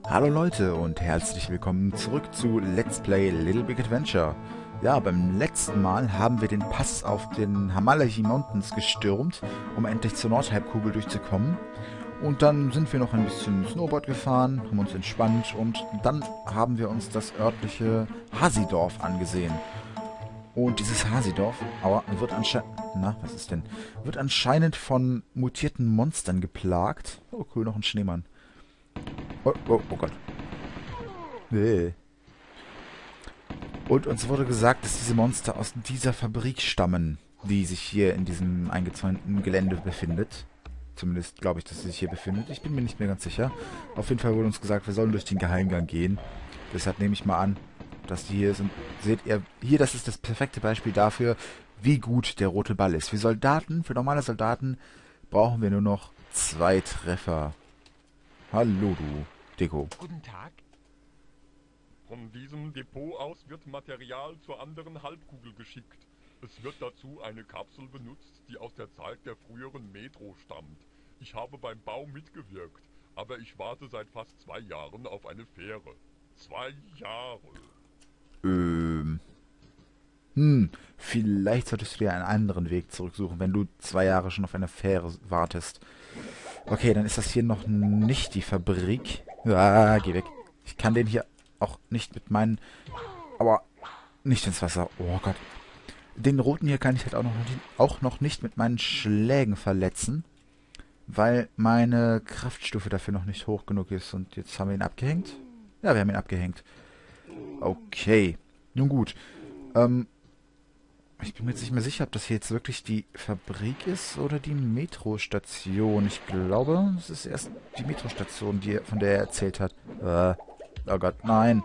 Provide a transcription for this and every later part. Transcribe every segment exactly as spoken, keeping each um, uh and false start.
Hallo Leute und herzlich willkommen zurück zu Let's Play Little Big Adventure. Ja, beim letzten Mal haben wir den Pass auf den Hamalaji Mountains gestürmt, um endlich zur Nordhalbkugel durchzukommen. Und dann sind wir noch ein bisschen Snowboard gefahren, haben uns entspannt und dann haben wir uns das örtliche Hasidorf angesehen. Und dieses Hasidorf aua, wird anscheinend... Na, was ist denn? Wird anscheinend von mutierten Monstern geplagt. Oh cool, noch ein Schneemann. Oh, oh, oh Gott. Nee. Und uns wurde gesagt, dass diese Monster aus dieser Fabrik stammen, die sich hier in diesem eingezäunten Gelände befindet. Zumindest glaube ich, dass sie sich hier befindet. Ich bin mir nicht mehr ganz sicher. Auf jeden Fall wurde uns gesagt, wir sollen durch den Geheimgang gehen. Deshalb nehme ich mal an, dass die hier sind. Seht ihr, hier, das ist das perfekte Beispiel dafür, wie gut der rote Ball ist. Für Soldaten, für normale Soldaten, brauchen wir nur noch zwei Treffer. Hallo, du Deko. Guten Tag. Von diesem Depot aus wird Material zur anderen Halbkugel geschickt. Es wird dazu eine Kapsel benutzt, die aus der Zeit der früheren Metro stammt. Ich habe beim Bau mitgewirkt, aber ich warte seit fast zwei Jahren auf eine Fähre. Zwei Jahre. Ähm. Hm, vielleicht solltest du dir einen anderen Weg zurücksuchen, wenn du zwei Jahre schon auf eine Fähre wartest. Okay, dann ist das hier noch nicht die Fabrik. Ah, geh weg. Ich kann den hier auch nicht mit meinen... Aber nicht ins Wasser. Oh Gott. Den roten hier kann ich halt auch noch, auch noch nicht mit meinen Schlägen verletzen, weil meine Kraftstufe dafür noch nicht hoch genug ist. Und jetzt haben wir ihn abgehängt. Ja, wir haben ihn abgehängt. Okay. Nun gut. Ähm... Ich bin mir jetzt nicht mehr sicher, ob das hier jetzt wirklich die Fabrik ist oder die Metrostation. Ich glaube, es ist erst die Metrostation, die, von der er erzählt hat. Äh, oh Gott, nein.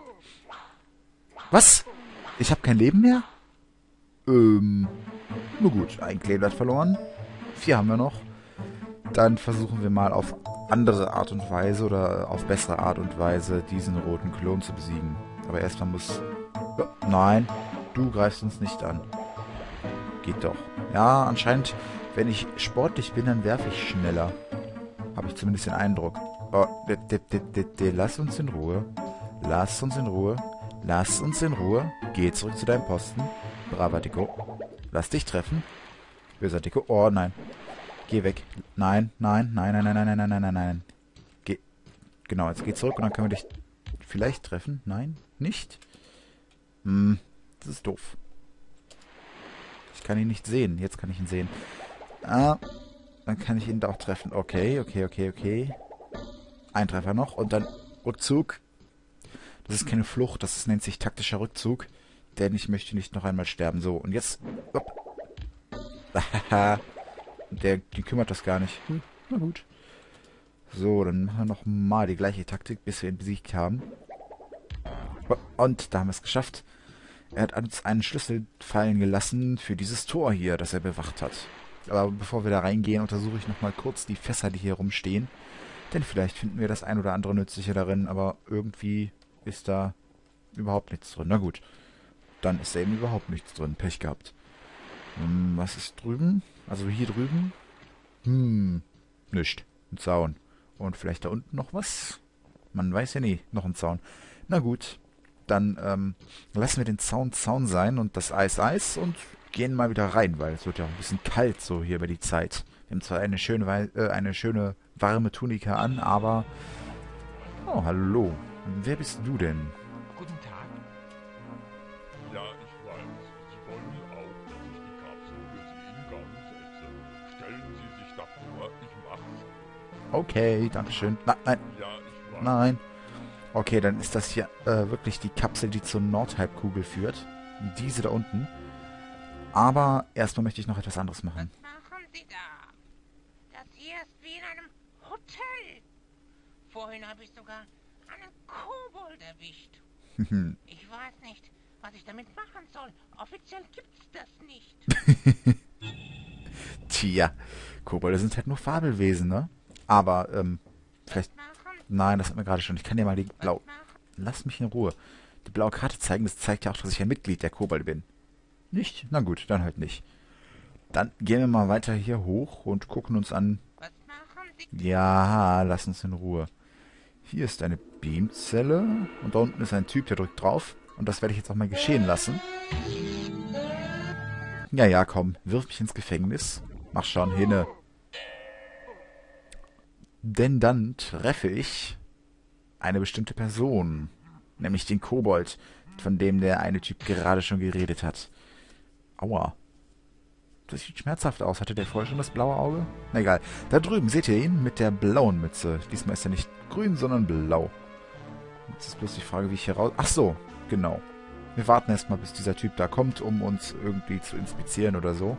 Was? Ich habe kein Leben mehr? Ähm, nur gut, ein Kleeblatt verloren. Vier haben wir noch. Dann versuchen wir mal auf andere Art und Weise oder auf bessere Art und Weise diesen roten Klon zu besiegen. Aber erstmal muss... Oh, nein, du greifst uns nicht an. Geht doch. Ja, anscheinend, wenn ich sportlich bin, dann werfe ich schneller. Habe ich zumindest den Eindruck. Oh, de, de, de, de, de, lass uns in Ruhe. Lass uns in Ruhe. Lass uns in Ruhe. Geh zurück zu deinem Posten. Braver Deko. Lass dich treffen. Böser Deko. Oh, nein. Geh weg. Nein, nein, nein, nein, nein, nein, nein, nein, nein, nein. Geh. Genau, jetzt geh zurück und dann können wir dich vielleicht treffen. Nein, nicht? Hm, das ist doof. Ich kann ihn nicht sehen. Jetzt kann ich ihn sehen. Ah, dann kann ich ihn da auch treffen. Okay, okay, okay, okay. Ein Treffer noch und dann Rückzug. Das ist keine Flucht, das ist, nennt sich taktischer Rückzug. Denn ich möchte nicht noch einmal sterben. So, und jetzt... Haha. Der, die kümmert das gar nicht. Hm, na gut. So, dann machen wir noch mal die gleiche Taktik, bis wir ihn besiegt haben. Und da haben wir es geschafft. Er hat uns einen Schlüssel fallen gelassen für dieses Tor hier, das er bewacht hat. Aber bevor wir da reingehen, untersuche ich nochmal kurz die Fässer, die hier rumstehen. Denn vielleicht finden wir das ein oder andere Nützliche darin, aber irgendwie ist da überhaupt nichts drin. Na gut, dann ist da eben überhaupt nichts drin. Pech gehabt. Hm, was ist drüben? Also hier drüben? Hm, nichts. Ein Zaun. Und vielleicht da unten noch was? Man weiß ja nie. Noch ein Zaun. Na gut. Dann ähm, lassen wir den Zaun Zaun sein und das Eis Eis und gehen mal wieder rein, weil es wird ja auch ein bisschen kalt so hier über die Zeit. Wir haben zwar eine schöne, äh, eine schöne warme Tunika an, aber... Oh, hallo. Wer bist du denn? Guten Tag. Ja, ich weiß. Sie wollen auch, dass ich die Kapsel für Sie in Gang setze. Stellen Sie sich davor, ich mach's. Okay, dankeschön. Nein, nein, Ja, ich weiß. nein. Okay, dann ist das hier äh, wirklich die Kapsel, die zur Nordhalbkugel führt. Diese da unten. Aber erstmal möchte ich noch etwas anderes machen. Was machen Sie da? Das hier ist wie in einem Hotel. Vorhin habe ich sogar einen Kobold erwischt. Ich weiß nicht, was ich damit machen soll. Offiziell gibt's das nicht. Tja, Kobolde sind halt nur Fabelwesen, ne? Aber, ähm, vielleicht... Was machen? Nein, das hat mir gerade schon. Ich kann dir mal die Was blau... machen? Lass mich in Ruhe. Die blaue Karte zeigen, das zeigt ja auch, dass ich ein Mitglied der Kobolde bin. Nicht? Na gut, dann halt nicht. Dann gehen wir mal weiter hier hoch und gucken uns an... Was machen Sie? Ja, lass uns in Ruhe. Hier ist eine Beamzelle. Und da unten ist ein Typ, der drückt drauf. Und das werde ich jetzt auch mal geschehen lassen. Ja, ja, komm. Wirf mich ins Gefängnis. Mach schon, hinne. Denn dann treffe ich eine bestimmte Person. Nämlich den Kobold, von dem der eine Typ gerade schon geredet hat. Aua. Das sieht schmerzhaft aus. Hatte der vorher schon das blaue Auge? Na egal. Da drüben seht ihr ihn mit der blauen Mütze. Diesmal ist er nicht grün, sondern blau. Jetzt ist bloß die Frage, wie ich hier raus... Ach so, genau. Wir warten erstmal, bis dieser Typ da kommt, um uns irgendwie zu inspizieren oder so.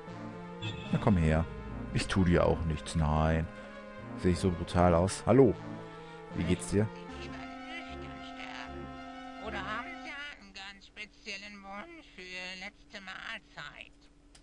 Na komm her. Ich tu dir auch nichts. Nein. Sehe ich so brutal aus. Hallo. Wie geht's dir? Sie lieber nüchtern sterben? Oder haben Sie einen ganz speziellen Wunsch für letzte Mahlzeit?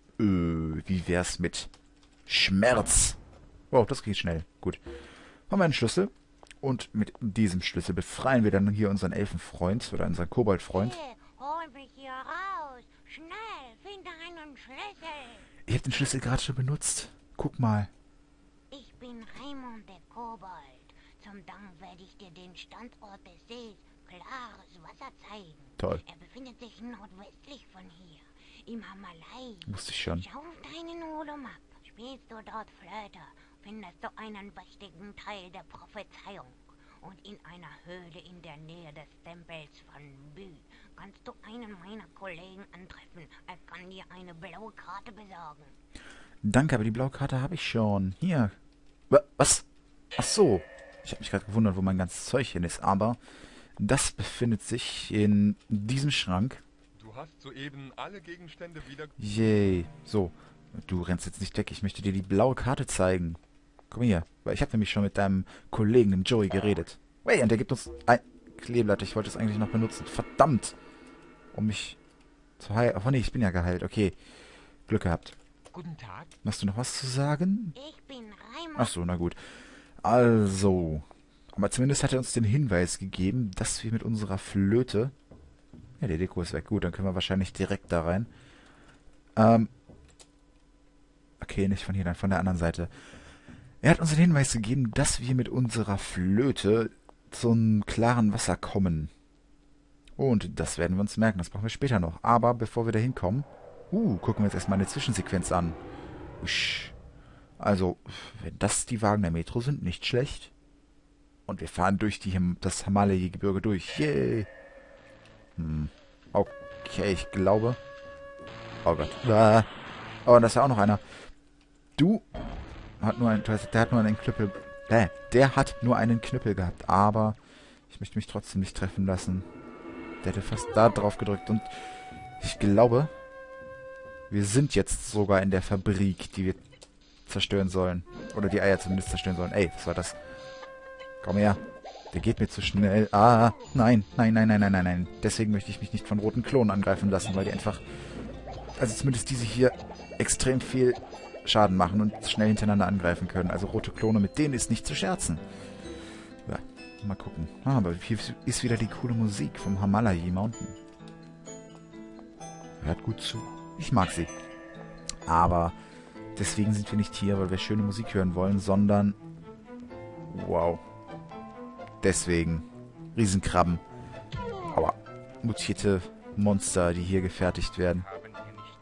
Äh, wie wär's mit Schmerz? Oh, das geht schnell. Gut. Haben wir einen Schlüssel. Und mit diesem Schlüssel befreien wir dann hier unseren Elfenfreund oder unseren Koboldfreund. Hey, hol mich hier raus. Schnell, finde einen Schlüssel. Ich habe den Schlüssel gerade schon benutzt. Guck mal. Ich bin Raimund der Kobold. Zum Dank werde ich dir den Standort des Sees, klares Wasser, zeigen. Toll. Er befindet sich nordwestlich von hier, im Hamalai. Wusste ich schon. Schau auf deinen Olum ab. Spielst du dort Flöte, findest du einen wichtigen Teil der Prophezeiung. Und in einer Höhle in der Nähe des Tempels von Bü kannst du einen meiner Kollegen antreffen. Er kann dir eine blaue Karte besorgen. Danke, aber die blaue Karte habe ich schon. Hier. Wa- Was? Ach so. Ich habe mich gerade gewundert, wo mein ganzes Zeug hin ist. Aber das befindet sich in diesem Schrank. Du hast soeben alle Gegenstände wieder... Yay. So. Du rennst jetzt nicht weg. Ich möchte dir die blaue Karte zeigen. Komm hier. Weil ich habe nämlich schon mit deinem Kollegen, dem Joey, geredet. Wey, und der gibt uns ein Kleeblatt. Ich wollte es eigentlich noch benutzen. Verdammt. Um mich zu heilen. Oh nee, ich bin ja geheilt. Okay. Glück gehabt. Guten Tag. Hast du noch was zu sagen? Ich bin Raimund. Ach so, na gut. Also. Aber zumindest hat er uns den Hinweis gegeben, dass wir mit unserer Flöte... Ja, der Deko ist weg. Gut, dann können wir wahrscheinlich direkt da rein. Ähm... Okay, nicht von hier, dann von der anderen Seite. Er hat uns den Hinweis gegeben, dass wir mit unserer Flöte zum klaren Wasser kommen. Und das werden wir uns merken, das brauchen wir später noch. Aber bevor wir da hinkommen, uh, gucken wir uns erstmal eine Zwischensequenz an. Usch. Also, wenn das die Wagen der Metro sind, nicht schlecht. Und wir fahren durch die, das Himalaya-Gebirge durch. Yay! Hm. Okay, ich glaube... Oh Gott. Ah. Oh, und da ist ja auch noch einer. Du hat nur einen, der hat nur einen Knüppel. Äh, der hat nur einen Knüppel gehabt, aber ich möchte mich trotzdem nicht treffen lassen. Der hätte fast da drauf gedrückt und ich glaube, wir sind jetzt sogar in der Fabrik, die wir zerstören sollen. Oder die Eier zumindest zerstören sollen. Ey, was war das? Komm her. Der geht mir zu schnell. Ah, nein, nein, nein, nein, nein, nein, nein. Deswegen möchte ich mich nicht von roten Klonen angreifen lassen, weil die einfach, also zumindest diese hier, extrem viel Schaden machen und schnell hintereinander angreifen können. Also rote Klone, mit denen ist nicht zu scherzen. Ja, mal gucken. Ah, aber hier ist wieder die coole Musik vom Himalaya Mountain. Hört gut zu. Ich mag sie. Aber deswegen sind wir nicht hier, weil wir schöne Musik hören wollen, sondern... Wow. Deswegen. Riesenkrabben. Aua. Mutierte Monster, die hier gefertigt werden. Haben hier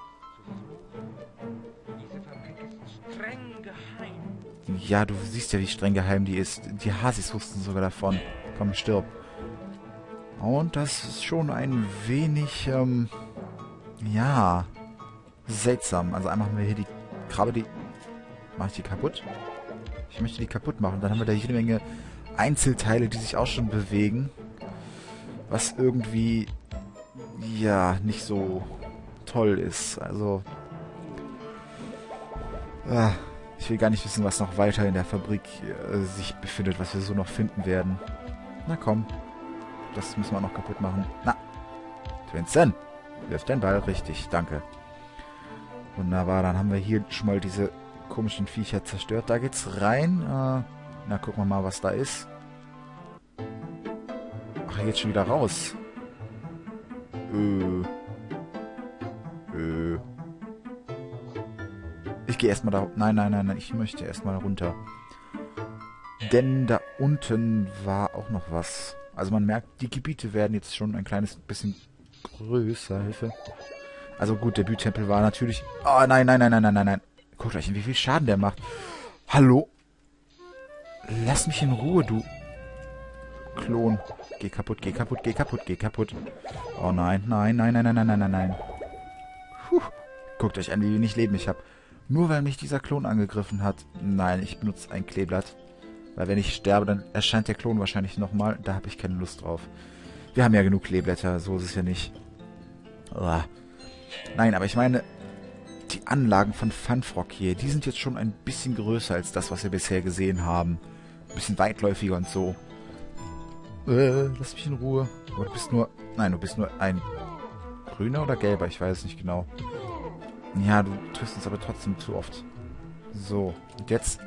nichts zu suchen. Diese Fabrik ist streng geheim. Ja, du siehst ja, wie streng geheim die ist. Die Hasis wussten sogar davon. Komm, stirb. Und das ist schon ein wenig, ähm... ja... seltsam. Also einmal haben wir hier die Krabbe, die... Mach ich die kaputt? Ich möchte die kaputt machen. Dann haben wir da jede Menge Einzelteile, die sich auch schon bewegen. Was irgendwie... ja, nicht so toll ist. Also... Ah, ich will gar nicht wissen, was noch weiter in der Fabrik äh, sich befindet, was wir so noch finden werden. Na komm. Das müssen wir noch kaputt machen. Na. Vincent. Wirf den Ball richtig. Danke. Wunderbar. Dann haben wir hier schon mal diese komischen Viecher zerstört. Da geht's rein. Äh, na, gucken wir mal, was da ist. Ach, er geht schon wieder raus. Äh. Äh. Ich gehe erstmal da... Nein, nein, nein, nein. Ich möchte erstmal runter. Denn da unten war auch noch was. Also man merkt, die Gebiete werden jetzt schon ein kleines bisschen größer. Hilfe. Also gut, der Bühtempel war natürlich... Oh, nein, nein, nein, nein, nein, nein, nein. Guckt euch, wie viel Schaden der macht. Hallo? Lass mich in Ruhe, du... Klon. Geh kaputt, geh kaputt, geh kaputt, geh kaputt. Oh nein, nein, nein, nein, nein, nein, nein, nein, nein. Puh. Guckt euch an, wie wenig Leben ich habe. Nur weil mich dieser Klon angegriffen hat. Nein, ich benutze ein Kleeblatt. Weil wenn ich sterbe, dann erscheint der Klon wahrscheinlich nochmal. Da habe ich keine Lust drauf. Wir haben ja genug Kleeblätter, so ist es ja nicht. Uah. Nein, aber ich meine, die Anlagen von Funfrock hier, die sind jetzt schon ein bisschen größer als das, was wir bisher gesehen haben. Ein bisschen weitläufiger und so. Äh, lass mich in Ruhe. Aber du bist nur... Nein, du bist nur ein grüner oder gelber, ich weiß es nicht genau. Ja, du triffst uns aber trotzdem zu oft. So, und jetzt...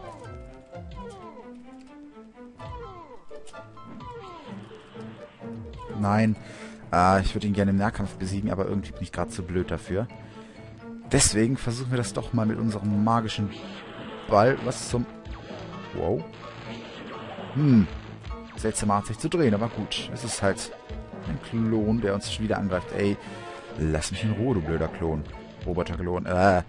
Nein, äh, ich würde ihn gerne im Nahkampf besiegen, aber irgendwie bin ich gerade zu blöd dafür. Deswegen versuchen wir das doch mal mit unserem magischen Ball. Was zum... Wow. Hm. Seltsam Art, sich zu drehen, aber gut. Es ist halt ein Klon, der uns wieder angreift. Ey, lass mich in Ruhe, du blöder Klon. Roboter-Klon. Äh.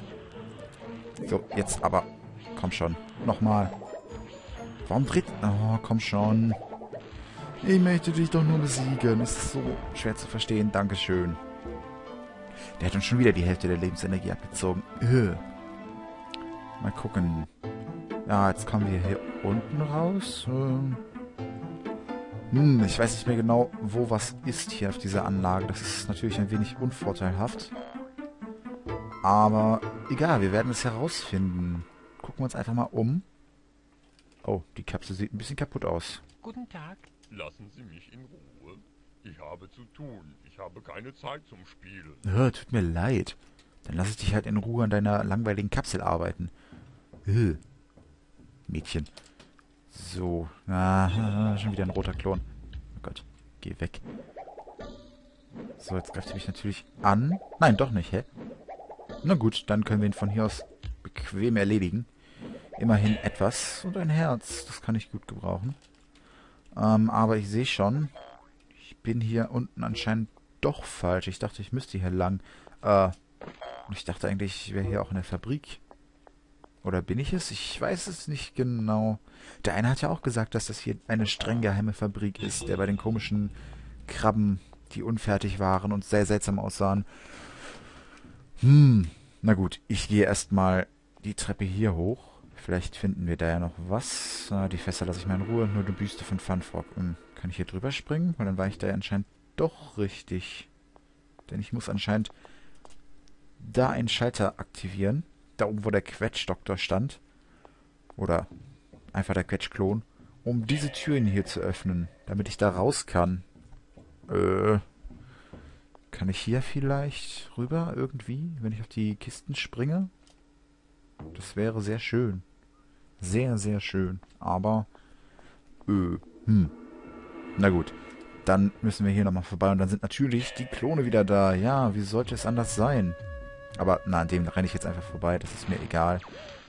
So, jetzt aber. Komm schon. Nochmal. Warum dreht... Oh, komm schon. Ich möchte dich doch nur besiegen. Es ist so schwer zu verstehen. Dankeschön. Der hat uns schon wieder die Hälfte der Lebensenergie abgezogen. Öh. Mal gucken. Ja, jetzt kommen wir hier unten raus. Ähm. Hm, ich weiß nicht mehr genau, wo was ist hier auf dieser Anlage. Das ist natürlich ein wenig unvorteilhaft. Aber egal, wir werden es herausfinden. Gucken wir uns einfach mal um. Oh, die Kapsel sieht ein bisschen kaputt aus. Guten Tag. Lassen Sie mich in Ruhe. Ich habe zu tun. Ich habe keine Zeit zum Spielen. Oh, tut mir leid. Dann lass ich dich halt in Ruhe an deiner langweiligen Kapsel arbeiten. Öh. Mädchen. So. Ah, schon wieder ein roter Klon. Oh Gott. Geh weg. So, jetzt greift er mich natürlich an. Nein, doch nicht, hä? Na gut, dann können wir ihn von hier aus bequem erledigen. Immerhin etwas. Und ein Herz. Das kann ich gut gebrauchen. Ähm, aber ich sehe schon, ich bin hier unten anscheinend doch falsch. Ich dachte, ich müsste hier lang. Äh, ich dachte eigentlich, ich wäre hier auch in der Fabrik. Oder bin ich es? Ich weiß es nicht genau. Der eine hat ja auch gesagt, dass das hier eine streng geheime Fabrik ist, der bei den komischen Krabben, die unfertig waren und sehr seltsam aussahen. Hm, na gut, ich gehe erstmal die Treppe hier hoch. Vielleicht finden wir da ja noch was. Ah, die Fässer lasse ich mal in Ruhe. Nur die Büste von Funfrock. Hm, kann ich hier drüber springen? Weil dann war ich da ja anscheinend doch richtig. Denn ich muss anscheinend da einen Schalter aktivieren. Da oben, wo der Quetschdoktor stand. Oder einfach der Quetschklon. Um diese Türen hier zu öffnen. Damit ich da raus kann. Äh... Kann ich hier vielleicht rüber irgendwie, wenn ich auf die Kisten springe? Das wäre sehr schön. Sehr, sehr schön. Aber, äh, hm. Na gut. Dann müssen wir hier nochmal vorbei. Und dann sind natürlich die Klone wieder da. Ja, wie sollte es anders sein? Aber, na, an dem renne ich jetzt einfach vorbei. Das ist mir egal.